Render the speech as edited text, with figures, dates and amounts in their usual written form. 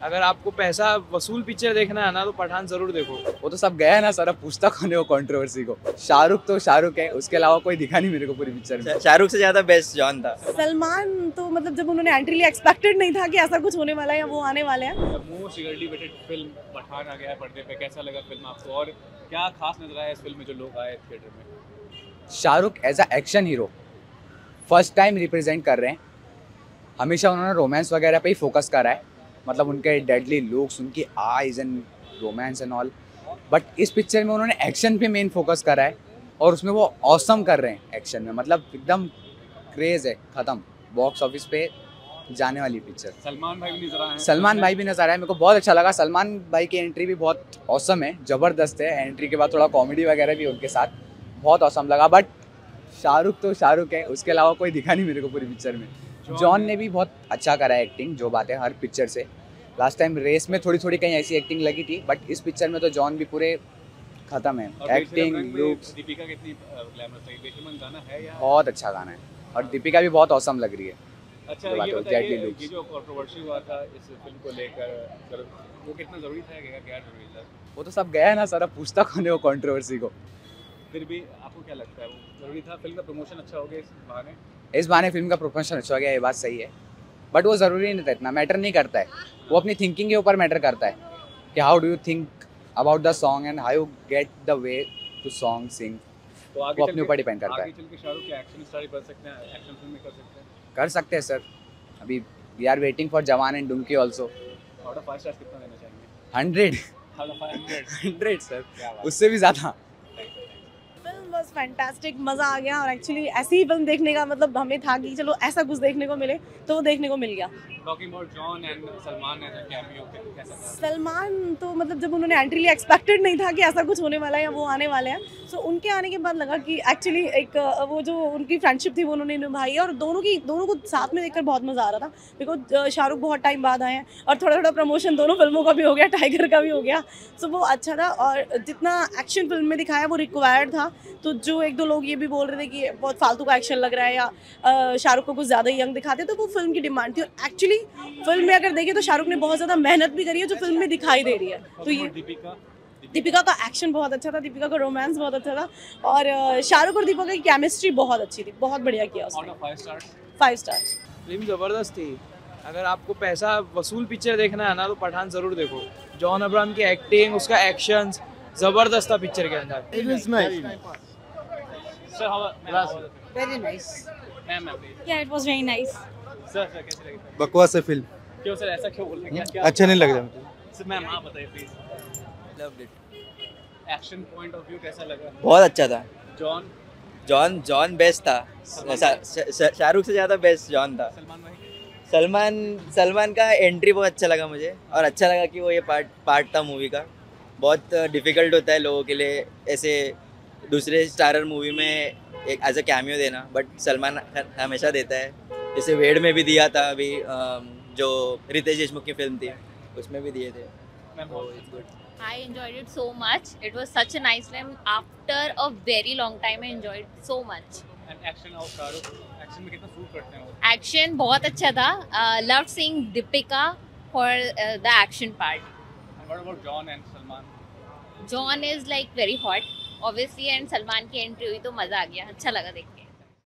अगर आपको पैसा वसूल पिक्चर देखना है ना तो पठान जरूर देखो। वो तो सब गया ना सर, अब पूछता कौन है वो कंट्रोवर्सी को। शाहरुख तो शाहरुख है, उसके अलावा कोई दिखा नहीं मेरे को पूरी पिक्चर में। शाहरुख से ज्यादा बेस्ट जॉन था। सलमान तो मतलब जब उन्होंने एंट्री ली एक्सपेक्टेड नहीं था कि ऐसा कुछ होने वाला है या वो आने वाले हैं। मोस्ट डिबेटेड फिल्म पठान आ गया है पर्दे पे, कैसा लगा फिल्म आपको और क्या खास नजर आया इस फिल्म में जो लोग आए थिएटर में? Shahrukh as a action hero first time represent कर रहे हैं। हमेशा उन्होंने रोमांस वगैरह पे ही फोकस करा है, मतलब उनके डेडली लुक्स, उनकी eyes and romance and all. But इस पिक्चर में उन्होंने एक्शन पे मेन फोकस करा है और उसमें वो ऑसम कर रहे हैं एक्शन में, मतलब एकदम क्रेज है, खत्म। बॉक्स ऑफिस पे जाने वाली पिक्चर। सलमान भाई भी नजर आए हैं। सलमान भाई भी नजर आया है, मेरे को बहुत अच्छा लगा। सलमान भाई की एंट्री भी बहुत ऑसम है, ज़बरदस्त है। एंट्री के बाद थोड़ा कॉमेडी वगैरह भी उनके साथ बहुत ऑसम लगा। बट शाहरुख तो शाहरुख है, उसके अलावा कोई दिखा नहीं मेरे को पूरी पिक्चर में। जॉन ने भी बहुत अच्छा करा है एक्टिंग, जो बात है हर पिक्चर से। लास्ट टाइम रेस में थोड़ी थोड़ी कहीं ऐसी एक्टिंग लगी थी, बट इस पिक्चर में तो जॉन भी पूरे खत्म है। Acting, looks. दीपिका कितनी ग्लैमरस है, बेशुमार गाना है या? बहुत अच्छा गाना है और दीपिका भी बहुत ऑसम लग रही है। अच्छा, ये ये बताइए, बताइए looks। ये जो कंट्रोवर्सी हुआ था इस फिल्म को लेकर, वो कितना जरूरी था या क्या जरूरी था? वो तो सब गया ना सर, अब पूछता कौन है वो कंट्रोवर्सी को। फिर भी आपको क्या लगता है वो जरूरी था? फिल्म का प्रमोशन अच्छा हो गया इस बहाने? इस बहाने फिल्म का प्रमोशन अच्छा हो गया, ये बात सही है। बट वो ज़रूरी नहीं था, इतना मैटर नहीं करता है। वो अपनी थिंकिंग के ऊपर मैटर करता है कि how do you think about the song and how you get the way to song sing. तो आगे वो चल अपने के- ऊपर डिपेंड करता आगे है। चल के शाहरुख के एक्शन स्टार कर सकते हैं, एक्शन फिल्म में कर सकते हैं। कर सकते हैं सर, अभी we are waiting for Jawan and Dunki also. Out of 5 stars कितना देना चाहेंगे? 100 आउट ऑफ 500। 100 सर, क्या बात। उससे भी ज़्यादा। फिल्म वाज फैंटास्टिक, मज़ा आ गया। और एक्चुअली ऐसी ही फिल्म देखने का मतलब हमें था कि चलो ऐसा कुछ देखने को मिले, तो वो देखने को मिल गया। Talking about John and Salman as a cameo, कैसा था? सलमान तो मतलब जब उन्होंने एंट्री ली एक्सपेक्टेड नहीं था कि ऐसा कुछ होने वाला है या वो आने वाले हैं। सो उनके आने के बाद लगा कि एक्चुअली एक वो जो उनकी फ्रेंडशिप थी वो उन्होंने निभाई है और दोनों को साथ में देखकर बहुत मज़ा आ रहा था। बिकॉज शाहरुख बहुत टाइम बाद आए हैं और थोड़ा थोड़ा प्रमोशन दोनों फिल्मों का भी हो गया, टाइगर का भी हो गया। सो वो अच्छा था और जितना एक्शन फिल्म में दिखाया वो रिक्वायर्ड था। तो जो एक दो लोग ये भी बोल रहे थे कि बहुत फालतू का एक्शन लग रहा है या शाहरुख को कुछ ज़्यादा यंग दिखाते, तो वो फिल्म की डिमांड थी। और एक्चुअली फिल्म में अगर देखें तो शाहरुख ने बहुत ज़्यादा मेहनत भी करी है जो फिल्म में दिखाई दे रही है। तो ये दीपिका का एक्शन बहुत अच्छा था, दीपिका का रोमांस बहुत अच्छा था और शाहरुख और दीपिका की केमिस्ट्री बहुत अच्छी थी, बहुत बढ़िया किया आउट उसने। Of 5 stars 5 star. फिल्म जबरदस्त थी। अगर आपको पैसा वसूल पिक्चर देखना है ना तो पठान जरूर देखो। जॉन अब्राहम की एक्टिंग, उसका एक्शन जबरदस्त था पिक्चर के अंदर। It was nice. Sir how very nice. Ma'am Yeah, it was very nice. Sir कैसी लगी? बकवास है फिल्म, क्यों सर ऐसा क्यों बोल रहे हैं? क्या अच्छा नहीं लग रहा मुझे। सर मैम आप बताइए please. Loved it. Action point of view कैसा लगा? बहुत अच्छा था। जॉन जॉन बेस्ट था। शाहरुख से ज्यादा बेस्ट जॉन था। सलमान भाई सलमान का एंट्री बहुत अच्छा लगा मुझे और अच्छा लगा कि वो ये पार्ट था मूवी का। बहुत डिफिकल्ट होता है लोगों के लिए ऐसे दूसरे स्टारर मूवी में एक एज अ कैमियो देना, बट सलमान हमेशा देता है। जैसे वेड में भी दिया था, अभी जो रितेश देशमुख की फिल्म थी उसमें भी दिए थे। Ma'am it's good. I enjoyed it so much. It was such a nice film. After a very long time, I enjoyed so much. And action of Shahrukh, action में कितना सूट करते हैं वो? Action बहुत अच्छा था. Loved seeing Deepika for the action part. And what about John and Salman? John is like very hot, obviously, and Salman की entry हुई तो मजा आ गया. अच्छा लगा देख के.